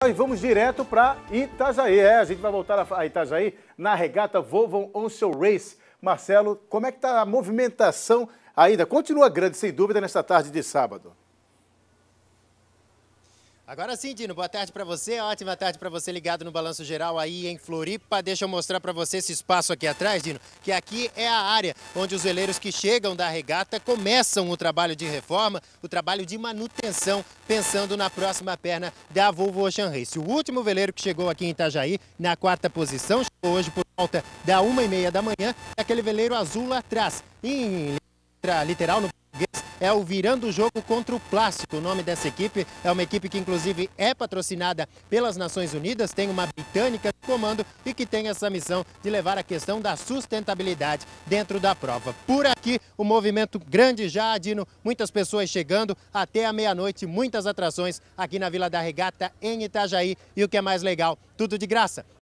E vamos direto para Itajaí. A gente vai voltar a Itajaí na regata Volvo Onshore Race. Marcelo, como é que está a movimentação ainda? Continua grande, sem dúvida, nesta tarde de sábado. Agora sim, Dino, boa tarde para você, ótima tarde para você ligado no Balanço Geral aí em Floripa. Deixa eu mostrar para você esse espaço aqui atrás, Dino, que aqui é a área onde os veleiros que chegam da regata começam o trabalho de reforma, o trabalho de manutenção, pensando na próxima perna da Volvo Ocean Race. O último veleiro que chegou aqui em Itajaí, na 4ª posição, chegou hoje por volta da 1h30 da manhã, é aquele veleiro azul lá atrás, em literal no português, é o Virando o Jogo contra o Plástico. O nome dessa equipe é uma equipe que inclusive é patrocinada pelas Nações Unidas, tem uma britânica no comando e que tem essa missão de levar a questão da sustentabilidade dentro da prova. Por aqui, o movimento grande já, Dino, muitas pessoas chegando até a meia-noite, muitas atrações aqui na Vila da Regata em Itajaí e o que é mais legal, tudo de graça.